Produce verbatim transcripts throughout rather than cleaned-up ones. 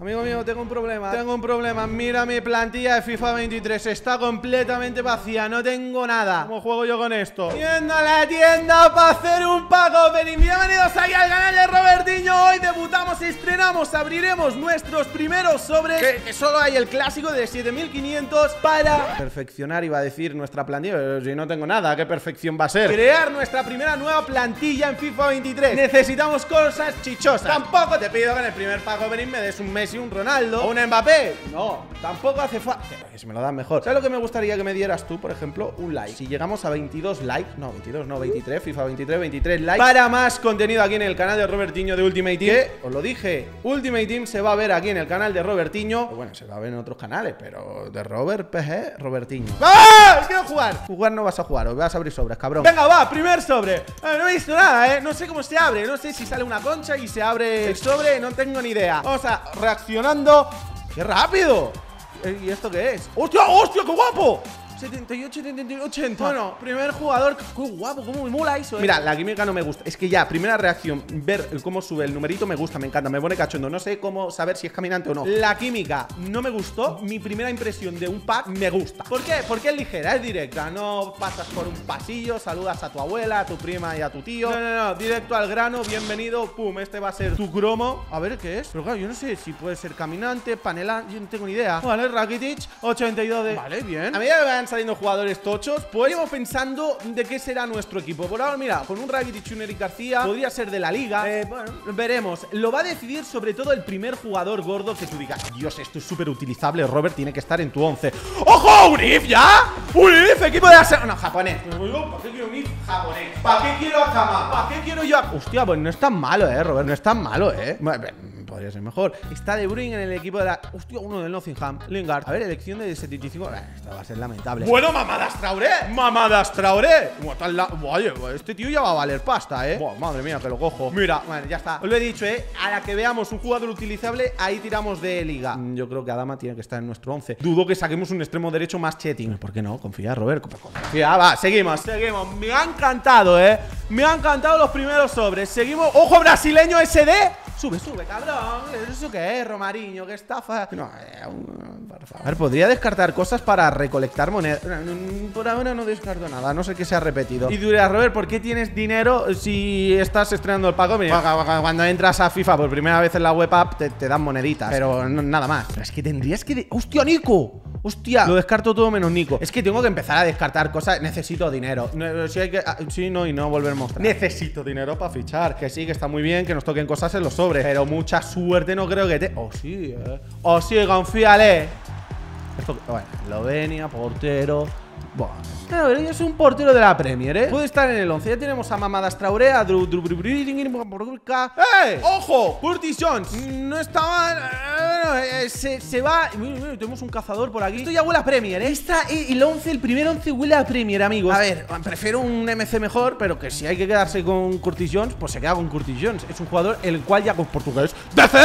Amigo mío, tengo un problema. Tengo un problema. Mira mi plantilla de FIFA veintitrés. Está completamente vacía. No tengo nada. ¿Cómo juego yo con esto? Yendo a la tienda para hacer un pack opening. Bienvenidos aquí al canal de Robertinho. Hoy debutamos, estrenamos, abriremos nuestros primeros sobres. Que, que solo hay el clásico de siete mil quinientos para perfeccionar, iba a decir, nuestra plantilla. Pero si no tengo nada, ¿qué perfección va a ser? Crear nuestra primera nueva plantilla en FIFA veintitrés. Necesitamos cosas chichosas. Tampoco te pido que en el primer pack opening me des un Messi, un Ronaldo o un Mbappé. No, tampoco hace falta. Si me lo dan mejor. ¿Sabes lo que me gustaría que me dieras tú, por ejemplo? Un like. Si llegamos a veintidós likes, no, veintidós, no, veintitrés, FIFA veintitrés, veintitrés likes para más contenido aquí en el canal de Robertinho de Ultimate Team. Que, os lo dije, Ultimate Team se va a ver aquí en el canal de Robertinho. Bueno, se va a ver en otros canales, pero de Robert P G, Robertinho. ¡Ah! ¡Quiero jugar! Jugar no vas a jugar, os vas a abrir sobres, cabrón. Venga, va, primer sobre. Eh, no he visto nada, eh. No sé cómo se abre. No sé si sale una concha y se abre el sobre. No tengo ni idea. Vamos a reaccionando. ¡Qué rápido! ¿Y esto qué es? ¡Hostia, hostia, qué guapo! setenta y ocho, setenta y ocho, ochenta. Bueno, primer jugador. Qué guapo, cómo me mola eso, eh. Mira, la química no me gusta. Es que ya, primera reacción, ver cómo sube el numerito me gusta, me encanta, me pone cachondo. No sé cómo saber si es caminante o no. La química no me gustó. Mi primera impresión de un pack me gusta. ¿Por qué? Porque es ligera, es directa. No pasas por un pasillo, saludas a tu abuela, a tu prima y a tu tío. No, no, no, directo al grano, bienvenido. Pum, este va a ser tu cromo. A ver qué es. Pero claro, yo no sé si puede ser caminante, panela, yo no tengo ni idea. Vale, Rakitic, ochenta y dos de... Vale, bien. A medida que van saliendo jugadores tochos, pues íbamos pensando de qué será nuestro equipo. Por ahora, mira, con un Rakitic y un Eric García, podría ser de la liga. Eh, bueno, veremos. Lo va a decidir sobre todo el primer jugador gordo que tú digas, Dios, esto es súper utilizable, Robert, tiene que estar en tu once. ¡Ojo! ¿Un I F ya? ¿Un I F? Equipo de Arsenal. No, japonés. ¿Para qué quiero un I F japonés? ¿Para qué quiero a Kama? ¿Para qué quiero yo a... Hostia, pues no es tan malo, eh, Robert, no es tan malo, eh. Podría ser mejor. Está De Bruyne en el equipo de la... Hostia, uno del Nottingham. Lingard. A ver, elección de setenta y cinco. Eh, esto va a ser lamentable. Bueno, Mamadas Traoré. Mamadas Traoré. Oye, este tío ya va a valer pasta, eh. Buah, madre mía, que lo cojo. Mira, bueno, ya está. Os lo he dicho, eh. A la que veamos un jugador utilizable, ahí tiramos de liga. Yo creo que Adama tiene que estar en nuestro once. Dudo que saquemos un extremo derecho más chetting. ¿Por qué no? Confía, Robert. Confía, va, seguimos, seguimos. Me ha encantado, eh. Me han encantado los primeros sobres. Seguimos. ¡Ojo, brasileño S D! Sube, sube, cabrón. ¿Eso qué es, Romariño? ¿Qué estafa? No, eh, por favor. A ver, podría descartar cosas para recolectar monedas. Por ahora no descarto nada, no sé qué se ha repetido. Y dirás, Robert, ¿por qué tienes dinero si estás estrenando el pago? Mira, cuando entras a FIFA por primera vez en la web app, te, te dan moneditas. Pero no, nada más. Pero es que tendrías que... ¡Hostia, Nico! Hostia, lo descarto todo menos Nico. Es que tengo que empezar a descartar cosas. Necesito dinero. Si hay que... Sí, no, y no volver a mostrar. Necesito dinero para fichar. Que sí, que está muy bien que nos toquen cosas en los sobres, pero mucha suerte no creo que te... Oh, sí, eh. Oh, sí, confíale. Esto... Bueno, Eslovenia, portero... Bueno, claro, él es un portero de la Premier, ¿eh? Puede estar en el once. Ya tenemos a Mamadas Traoré, a Drew Drew ¡Eh! ¡Ojo! Curtis Jones. No estaba... Eh, se, se va... Tenemos un cazador por aquí. Esto ya huele a Premier, ¿eh? Esta, el once, el primer once huele a Premier, amigos. A ver, prefiero un M C mejor, pero que si hay que quedarse con Curtis Jones, pues se queda con Curtis Jones. Es un jugador el cual ya con portugués... ¡D C!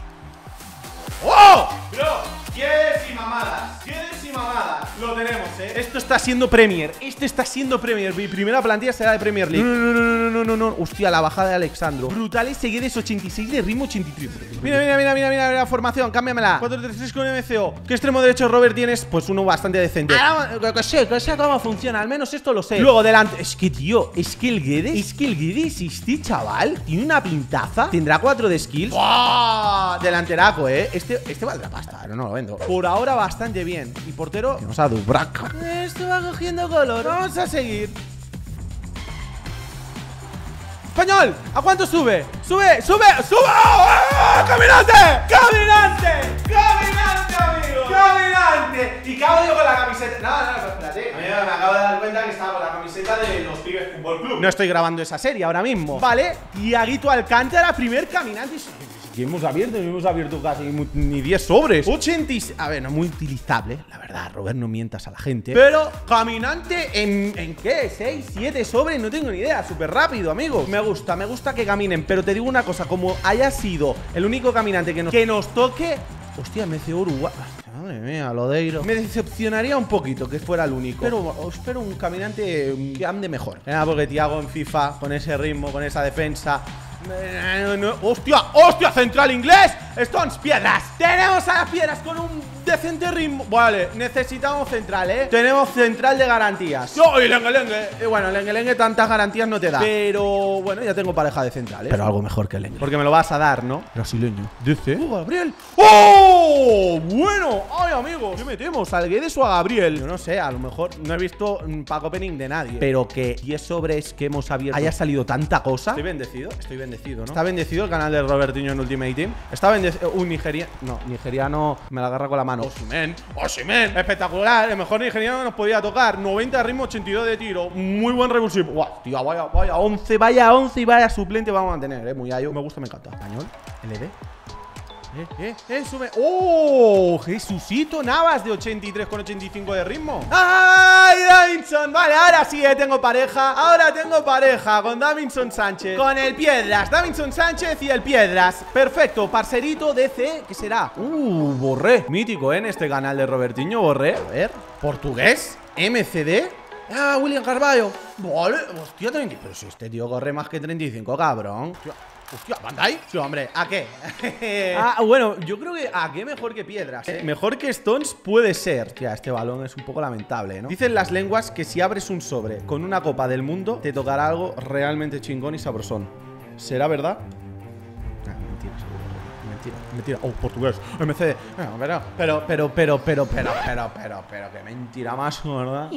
¡Oh! Bro, ¿quieres y mamadas? ¿Quieres y mamadas? Lo tenemos, ¿eh? Esto está siendo Premier. Esto está siendo Premier. Mi primera plantilla será de Premier League. No, no, no, no, no, no, no. Hostia, la bajada de Alexandro. Brutales seguides ochenta y seis de ritmo ochenta y tres. Mira, mira, mira, mira, mira la formación. Cámbiamela. cuatro tres tres con M C O. ¿Qué extremo derecho, Robert, tienes? Pues uno bastante decente. Ah, que sé, que sé cómo funciona. Al menos esto lo sé. Luego delante. Es que, tío, es que el Guedes. Es que el Guedes, este chaval, tiene una pintaza. Tendrá cuatro de skills. ¡Wow! Delanteraco, ¿eh? Este, este valdrá pasta, pero no lo vendo. Por ahora bastante bien. Y portero. Tenemos a Dubravka. Esto va cogiendo color. Vamos a seguir. ¡Español! ¿A cuánto sube? ¡Sube! ¡Sube! ¡Sube! ¡Oh! ¡Caminante! ¡Caminante! ¡Caminante, amigo! ¡Caminante! Y cago yo con la camiseta. No, no, no, espérate. A mí me acabo de dar cuenta que estaba con la camiseta de los Pibes Fútbol Club. No estoy grabando esa serie ahora mismo. Vale. Tiaguito Alcántara, primer caminante. Que hemos abierto, no hemos abierto casi ni diez sobres. ochenta. A ver, no muy utilizable, la verdad, Robert, no mientas a la gente. Pero caminante en, ¿en qué? ¿seis, siete sobres? No tengo ni idea, súper rápido, amigos. Me gusta, me gusta que caminen, pero te digo una cosa, como haya sido el único caminante que nos, que nos toque... Hostia, M C O Uruguay. Madre mía, Lodeiro. Me decepcionaría un poquito que fuera el único. Pero espero un caminante que ande mejor. Nada, porque Thiago en FIFA, con ese ritmo, con esa defensa... No, no, ¡hostia! ¡Hostia! ¡Central inglés! Stones, piedras. Tenemos a las piedras con un decente ritmo. Vale, necesitamos central, ¿eh? Tenemos central de garantías. ¡Oh, y lengue, lengue! Y bueno, lengue, lengue tantas garantías no te da. Pero bueno, ya tengo pareja de central, ¿eh? Pero algo mejor que lengue. Porque me lo vas a dar, ¿no? Brasileño. Dice. ¡Oh, Gabriel! ¡Oh! Bueno. ¡Ay, amigos! ¿Qué metemos? ¿Al Guedes o a Gabriel? Yo no sé, a lo mejor no he visto un pack opening de nadie. Pero que diez sobres que hemos abierto haya salido tanta cosa. Estoy bendecido. Estoy bendecido, ¿no? Está bendecido el canal de Robertinho en Ultimate Team. Está bendecido. Un nigeriano. No, nigeriano me la agarra con la mano. Osimhen. Osimhen. Espectacular. El mejor nigeriano que nos podía tocar. noventa de ritmo, ochenta y dos de tiro. Muy buen revulsivo. Guau, tío, vaya, vaya once, vaya once y vaya suplente vamos a mantener, eh. Muy ayo. Me gusta, me encanta. Español. L D. Eh, eh, eh, sube. ¡Oh! Jesucito Navas de ochenta y tres con ochenta y cinco de ritmo. ¡Ay, Davinson! Vale, ahora sí, eh, tengo pareja. Ahora tengo pareja con Davinson Sánchez. Con el Piedras. Davinson Sánchez y el Piedras. Perfecto. Parcerito D C. ¿Qué será? Uh, Borré. Mítico, ¿eh? En este canal de Robertinho, Borré. A ver. Portugués. M C D. Ah, William Carvalho. Vale. Hostia, treinta. Pero si este tío corre más que treinta y cinco, cabrón. Hostia. Hostia, ¿Bandai? Sí, hombre, ¿a qué? Ah, bueno, yo creo que ¿a qué mejor que Piedras? Eh, mejor que Stones puede ser. Hostia, este balón es un poco lamentable, ¿no? Dicen las lenguas que si abres un sobre con una copa del mundo, te tocará algo realmente chingón y sabrosón. ¿Será verdad? Ah, mentira, seguro. Mentira, mentira. Oh, portugués. M C D. Bueno, pero, pero, pero, pero, pero, pero, pero, pero, pero, qué mentira más, ¿verdad?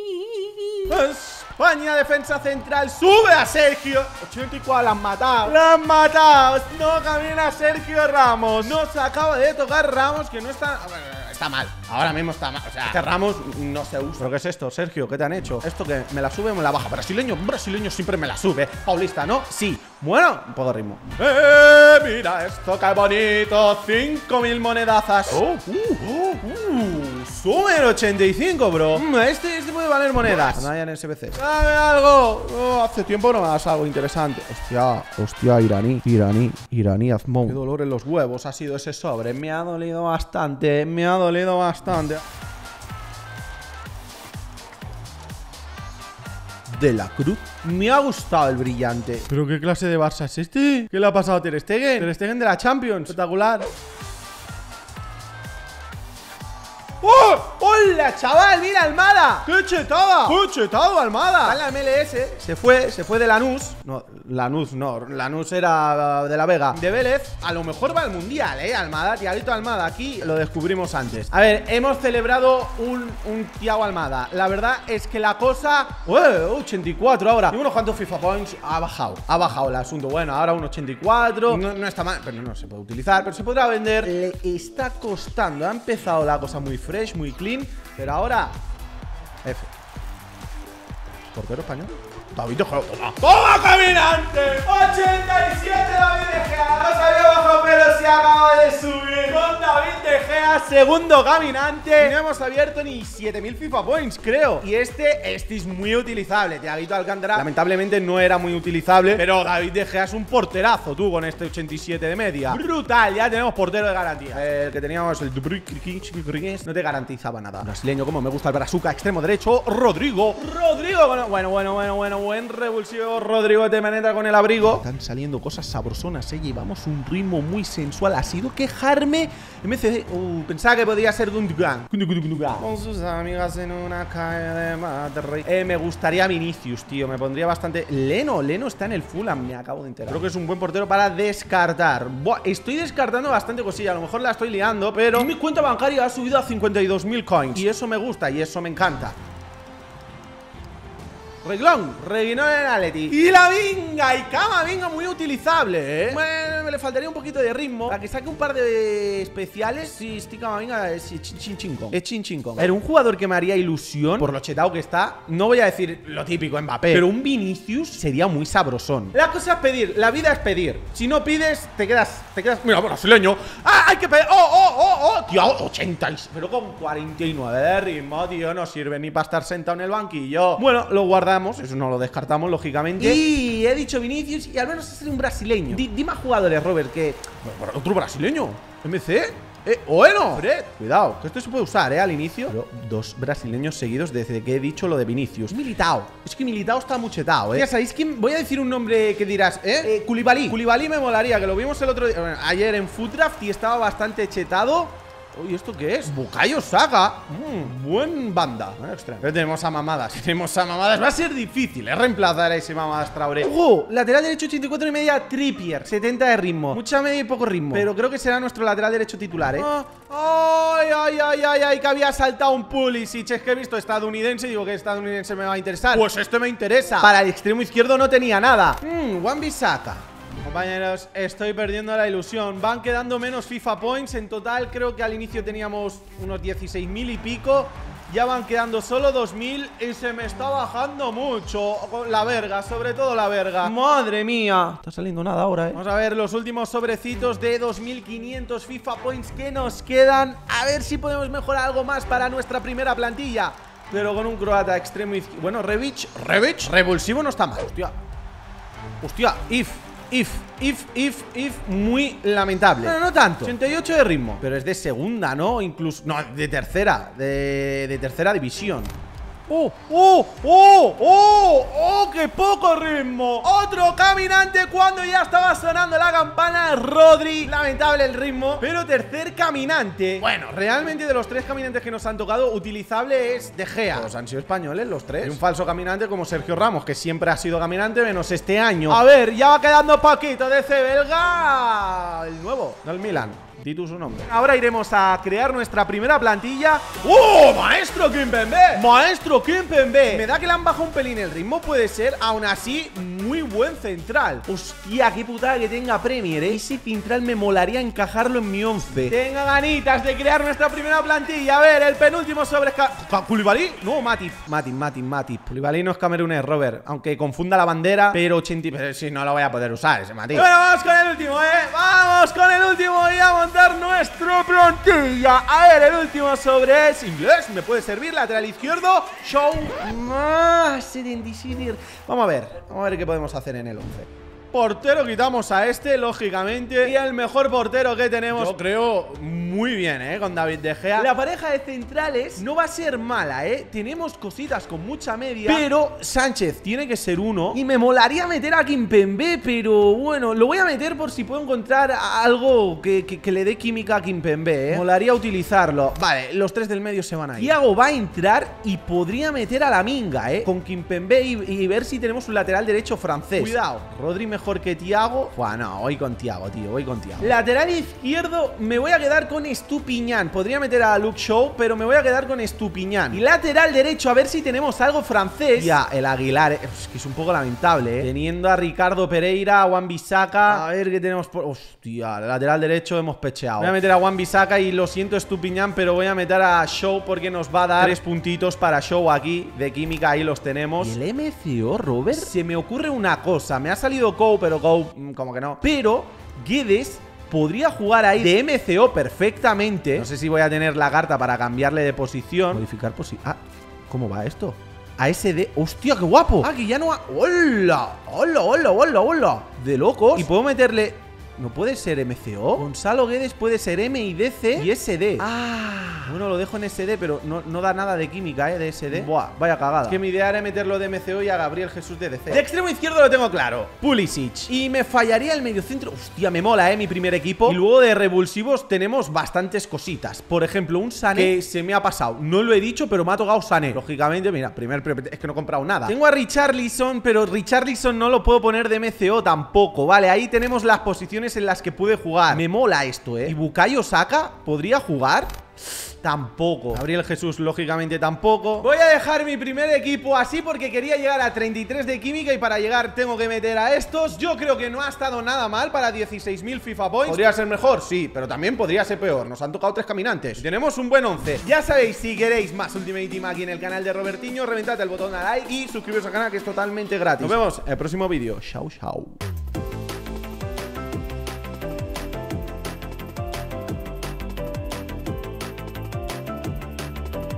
España, defensa central, sube a Sergio. ochenta y cuatro, la han matado. La han matado. No camina Sergio Ramos. No se acaba de tocar Ramos, que no está. Está mal. Ahora mismo está mal. O sea, este Ramos no se usa. ¿Pero qué es esto, Sergio? ¿Qué te han hecho? ¿Esto que me la sube o me la baja? Brasileño, brasileño siempre me la sube. Paulista, ¿no? Sí. Bueno, un poco de ritmo. ¡Eh! Mira esto, qué bonito. cinco mil monedazas. Oh, uh, uh, uh. Sube el ochenta y cinco, bro. Mm, este, este puede valer monedas. No hay en S B C. Dame algo. Oh, hace tiempo no me das algo interesante. Hostia, hostia, iraní, iraní, iraní, Azmón. Qué dolor en los huevos ha sido ese sobre. Me ha dolido bastante. Me ha dolido bastante. De la Cruz. Me ha gustado el brillante. ¿Pero qué clase de Barça es este? ¿Qué le ha pasado a Ter Stegen? Ter Stegen de la Champions. Espectacular. ¡Oh! ¡Hola, chaval! ¡Mira, Almada! ¡Qué chetada! ¡Qué chetado, Almada! Está en la M L S. Se fue, se fue de Lanús. No, Lanús no. Lanús era de la Vega. De Vélez. A lo mejor va al Mundial, ¿eh? Almada, Tiaguito Almada. Aquí lo descubrimos antes. A ver, hemos celebrado un, un Thiago Almada. La verdad es que la cosa... ¡Ueh! ochenta y cuatro ahora. Y unos cuantos FIFA Points. Ha bajado. Ha bajado el asunto. Bueno, ahora un ochenta y cuatro. No, no está mal. Pero no se puede utilizar. Pero se podrá vender. Le está costando. Ha empezado la cosa muy fresh, muy clean. Pero ahora F. ¿Portero español? David De Gea, toma. ¡Toma, caminante! ochenta y siete David De Gea. No se había bajado, pero se acaba de subir. Con David De Gea, segundo caminante. No hemos abierto ni siete mil FIFA Points, creo. Y este, este es muy utilizable. Thiaguito Alcántara, lamentablemente no era muy utilizable. Pero David De Gea es un porterazo, tú, con este ochenta y siete de media. Brutal, ya tenemos portero de garantía. El que teníamos, el no te garantizaba nada. Brasileño, como me gusta el brazuca, extremo derecho. Rodrigo. Rodrigo, bueno, bueno, bueno, bueno, bueno. Buen revulsivo, Rodrigo te penetra con el abrigo. Están saliendo cosas sabrosonas, ¿eh? Llevamos un ritmo muy sensual. Ha sido quejarme. M C D. Uh, pensaba que podía ser Gundogan. Con sus amigas en una calle de Madrid. Eh, me gustaría Vinicius, tío. Me pondría bastante. Leno, Leno está en el Fulham. Me acabo de enterar. Creo que es un buen portero para descartar. Buah, estoy descartando bastante cosilla. A lo mejor la estoy liando, pero mi cuenta bancaria ha subido a cincuenta y dos mil coins. Y eso me gusta y eso me encanta. Reglón, Reguinón en Atleti. Y la Vinga, y Camavinga muy utilizable, ¿eh? Bueno, me le faltaría un poquito de ritmo para que saque un par de especiales. Sí, este Camavinga es chin chin chin con. Es chin chin con. Pero un jugador que me haría ilusión por lo chetado que está, no voy a decir lo típico Mbappé, pero un Vinicius sería muy sabrosón. La cosa es pedir, la vida es pedir. Si no pides, te quedas, te quedas. Mira, brasileño. ¡Ah, hay que pedir! ¡Oh, oh, oh, oh! Tío, ochenta, pero con cuarenta y nueve de ritmo, tío. No sirve ni para estar sentado en el banquillo. Bueno, lo guardamos. Eso no lo descartamos, lógicamente. Y he dicho Vinicius y al menos es un brasileño. D Dime a jugadores, Robert, que... Otro brasileño. M C. Eh, bueno, Fred, cuidado, que esto se puede usar, eh, al inicio. Pero dos brasileños seguidos desde que he dicho lo de Vinicius. Militao. Es que Militao está muchetado, eh. Ya sabéis quién. Voy a decir un nombre que dirás, eh, eh Koulibaly. Koulibaly me molaría, que lo vimos el otro día, bueno, ayer en Footdraft y estaba bastante chetado. Uy, ¿esto qué es? Bukayo Saka. Mm, buen banda. Bueno, extra. Pero tenemos a Mamadas. Tenemos a Mamadas. Va a ser difícil, ¿eh? Reemplazar a ese Mamadas Traoré. ¡Ojo! Lateral derecho ochenta y cuatro y media. Trippier. setenta de ritmo. Mucha media y poco ritmo. Pero creo que será nuestro lateral derecho titular, ¿eh? Ah, ¡ay, ay, ay, ay, ay! Que había saltado un Pulisic. Es que he visto estadounidense y digo que estadounidense me va a interesar. Pues este me interesa. Para el extremo izquierdo no tenía nada. Mmm, Wan-Bissaka. Compañeros, estoy perdiendo la ilusión. Van quedando menos FIFA Points. En total creo que al inicio teníamos unos dieciséis mil y pico. Ya van quedando solo dos mil y se me está bajando mucho. La verga, sobre todo la verga. Madre mía. Está saliendo nada ahora, eh. Vamos a ver los últimos sobrecitos de dos mil quinientos FIFA Points que nos quedan. A ver si podemos mejorar algo más para nuestra primera plantilla. Pero con un croata extremo izquierdo. Bueno, Rebic. Rebic. Revulsivo no está mal. Hostia. Hostia, if. If, if, if, if, muy lamentable. No, no tanto. ochenta y ocho de ritmo. Pero es de segunda, ¿no? Incluso. No, de tercera. De, de tercera división. ¡Oh! ¡Oh! ¡Oh! ¡Oh! ¡Oh! ¡Qué poco ritmo! Otro caminante cuando ya estaba sonando la campana. Rodri. Lamentable el ritmo. Pero tercer caminante. Bueno, realmente de los tres caminantes que nos han tocado, utilizable es De Gea. Todos han sido españoles, los tres. Y un falso caminante como Sergio Ramos, que siempre ha sido caminante, menos este año. A ver, ya va quedando poquito de C belga. El nuevo, del Milan. Di tú su nombre. Ahora iremos a crear nuestra primera plantilla. ¡Oh! ¡Maestro Kimpembe! ¡Maestro Kimpembe! Me da que le han bajado un pelín el ritmo. Puede ser, aún así, muy buen central. Hostia, qué putada que tenga Premier, ¿eh? Ese central me molaría encajarlo en mi once. Tenga ganitas de crear nuestra primera plantilla. A ver, el penúltimo sobre... ¿Koulibaly? No, Matip. Matip, Matip, Matip. Koulibaly no es camerunés, Robert. Aunque confunda la bandera, pero ochenta... Pero si no lo voy a poder usar, ese Matip. Bueno, vamos con el último, ¿eh? Vamos con el último y vamos nuestra plantilla. A ver, el último sobre es inglés. Me puede servir, lateral izquierdo. Show más setenta y siete. Vamos a ver, vamos a ver qué podemos hacer en el once. Portero, quitamos a este, lógicamente. Y el mejor portero que tenemos, yo creo muy bien, ¿eh? Con David De Gea. La pareja de centrales no va a ser mala, ¿eh? Tenemos cositas con mucha media, pero Sánchez tiene que ser uno. Y me molaría meter a Kimpembe, pero bueno, lo voy a meter por si puedo encontrar algo que, que, que le dé química a Kimpembe, ¿eh? Molaría utilizarlo. Vale, los tres del medio se van a ir. Thiago va a entrar y podría meter a la Minga, ¿eh? Con Kimpembe y, y ver si tenemos un lateral derecho francés. Cuidado, Rodri mejor Mejor que Thiago. Bueno, voy con Thiago, tío, voy con Thiago. Lateral izquierdo, me voy a quedar con Estupiñán. Podría meter a Luke Shaw, pero me voy a quedar con Estupiñán. Y lateral derecho, a ver si tenemos algo francés. Ya, el Aguilar, eh, es que es un poco lamentable, eh. Teniendo a Ricardo Pereira, a Wan-Bissaka. A ver qué tenemos por... Hostia, lateral derecho hemos pecheado. Voy a meter a Wan-Bissaka y lo siento, Estupiñán, pero voy a meter a Shaw porque nos va a dar tres puntitos para Shaw aquí. De química, ahí los tenemos. ¿Y el M C O, Robert? Se me ocurre una cosa. Me ha salido Cole, pero Go, como que no. Pero Guedes podría jugar ahí de M C O perfectamente. No sé si voy a tener la carta para cambiarle de posición. Modificar posición. Ah, ¿cómo va esto? A S D. ¡Hostia, qué guapo! Ah, que ya no ha... ¡Hola! ¡Hola, hola, hola, hola! De locos. Y puedo meterle... ¿No puede ser M C O? Gonzalo Guedes puede ser M y D C y S D. Ah, bueno, lo dejo en S D, pero no, no da nada de química, ¿eh? De S D. Buah, vaya cagada. Es que mi idea era meterlo de M C O y a Gabriel Jesús de D C. De extremo izquierdo lo tengo claro, Pulisic. Y me fallaría el mediocentro. Hostia, me mola, ¿eh? Mi primer equipo. Y luego de revulsivos tenemos bastantes cositas. Por ejemplo, un Sané que se me ha pasado. No lo he dicho, pero me ha tocado Sané. Lógicamente, mira, primer... Es que no he comprado nada. Tengo a Richarlison, pero Richarlison no lo puedo poner de M C O tampoco. Vale, ahí tenemos las posiciones en las que puede jugar. Me mola esto, ¿eh? ¿Y Bukayo Saka podría jugar? Tampoco. Gabriel Jesús, lógicamente, tampoco. Voy a dejar mi primer equipo así porque quería llegar a treinta y tres de química y para llegar tengo que meter a estos. Yo creo que no ha estado nada mal para dieciséis mil FIFA Points. ¿Podría ser mejor? Sí, pero también podría ser peor. Nos han tocado tres caminantes. Tenemos un buen once. Ya sabéis, si queréis más Ultimate Team aquí en el canal de Robertinho, reventad el botón a like y suscribiros al canal, que es totalmente gratis. Nos vemos en el próximo vídeo. Chao, chao.